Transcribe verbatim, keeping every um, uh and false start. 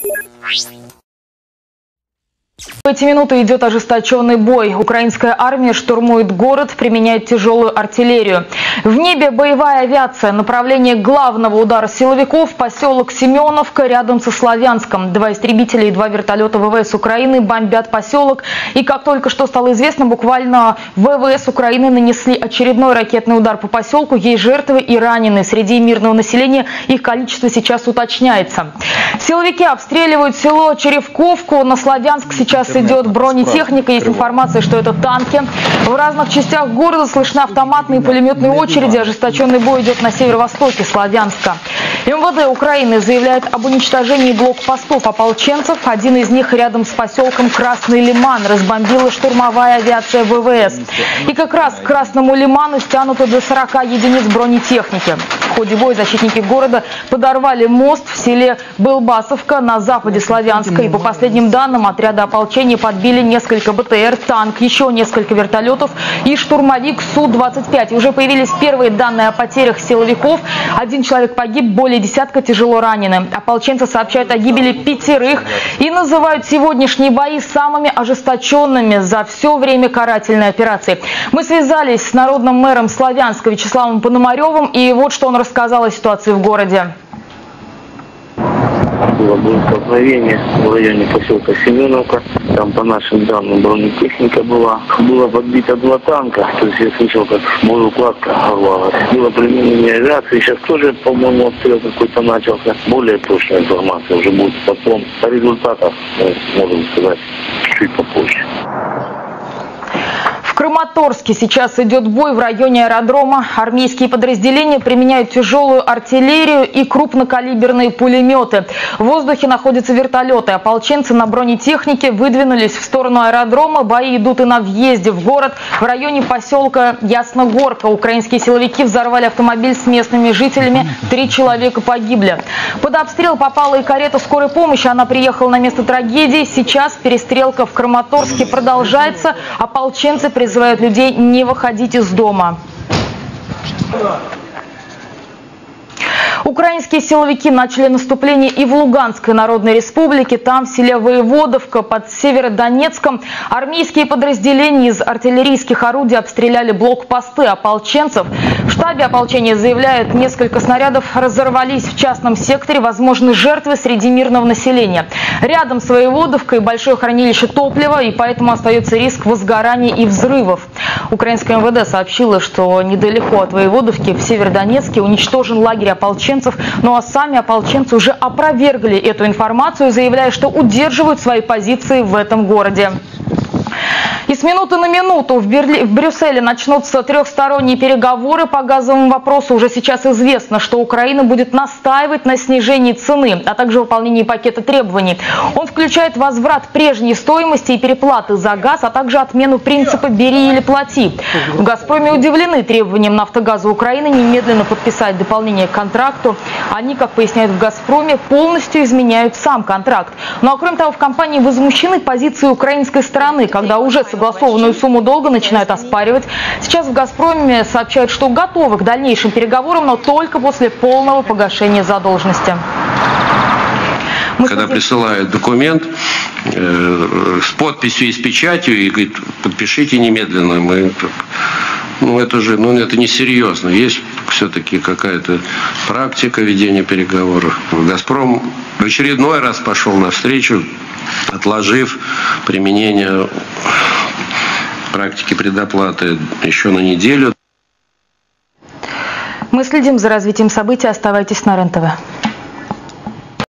В эти минуты идет ожесточенный бой. Украинская армия штурмует город, применяет тяжелую артиллерию. В небе боевая авиация. Направление главного удара силовиков – поселок Семеновка рядом со Славянском. Два истребителя и два вертолета ВВС Украины бомбят поселок. И как только что стало известно, буквально ВВС Украины нанесли очередной ракетный удар по поселку. Есть жертвы и раненые. Среди мирного населения их количество сейчас уточняется. Силовики обстреливают село Черевковку. На Славянск сейчас идет бронетехника. Есть информация, что это танки. В разных частях города слышны автоматные и пулеметные очереди. Ожесточенный бой идет на северо-востоке Славянска. МВД Украины заявляет об уничтожении блокпостов ополченцев. Один из них рядом с поселком Красный Лиман разбомбила штурмовая авиация ВВС. И как раз к Красному Лиману стянуто до сорока единиц бронетехники. В ходе боя защитники города подорвали мост в селе Былбасовка на западе Славянска. И по последним данным, отряды ополчения подбили несколько БТР, танк, еще несколько вертолетов и штурмовик Су двадцать пять. Уже появились первые данные о потерях силовиков. Один человек погиб, более десятка тяжело ранены. Ополченцы сообщают о гибели пятерых и называют сегодняшние бои самыми ожесточенными за все время карательной операции. Мы связались с народным мэром Славянска Вячеславом Пономаревым, и вот что он рассказал о ситуации в городе. Было столкновение в районе поселка Семеновка. Там, по нашим данным, бронетехника была. Было подбито два танка. То есть я слышал, как боеукладка рвалась. Было применение авиации. Сейчас тоже, по-моему, обстрел какой-то начался. Более точная информация уже будет потом. По результатам, мы можем сказать, чуть попозже. В Краматорске сейчас идет бой в районе аэродрома. Армейские подразделения применяют тяжелую артиллерию и крупнокалиберные пулеметы. В воздухе находятся вертолеты. Ополченцы на бронетехнике выдвинулись в сторону аэродрома. Бои идут и на въезде в город. В районе поселка Ясногорка украинские силовики взорвали автомобиль с местными жителями. Три человека погибли. Под обстрел попала и карета скорой помощи. Она приехала на место трагедии. Сейчас перестрелка в Краматорске продолжается. Ополченцы призывают людей не выходить из дома. Украинские силовики начали наступление и в Луганской Народной Республике. Там, в селе Воеводовка под Северодонецком, армейские подразделения из артиллерийских орудий обстреляли блокпосты ополченцев. В штабе ополчения заявляют, несколько снарядов разорвались в частном секторе. Возможны жертвы среди мирного населения. Рядом с Воеводовкой большое хранилище топлива, и поэтому остается риск возгорания и взрывов. Украинское МВД сообщило, что недалеко от Воеводовки в Северодонецке уничтожен лагерь ополченцев. Ну а сами ополченцы уже опровергли эту информацию, заявляя, что удерживают свои позиции в этом городе. И с минуты на минуту в, Берли... в Брюсселе начнутся трехсторонние переговоры по газовому вопросу. Уже сейчас известно, что Украина будет настаивать на снижении цены, а также выполнении пакета требований. Он включает возврат прежней стоимости и переплаты за газ, а также отмену принципа «бери или плати». В «Газпроме» удивлены требованием «Нафтогаза Украины» немедленно подписать дополнение к контракту. Они, как поясняют в «Газпроме», полностью изменяют сам контракт. Ну а кроме того, в компании возмущены позицией украинской стороны, когда уже согласованную сумму долга начинают оспаривать. Сейчас в «Газпроме» сообщают, что готовы к дальнейшим переговорам, но только после полного погашения задолженности. Мы Когда хотим... присылают документ э, с подписью и с печатью и говорит, подпишите немедленно, мы, ну это же, ну это несерьезно. Есть все-таки какая-то практика ведения переговоров. «Газпром» в очередной раз пошел навстречу, отложив применение практики предоплаты еще на неделю. Мы следим за развитием событий. Оставайтесь на РЕН-ТВ.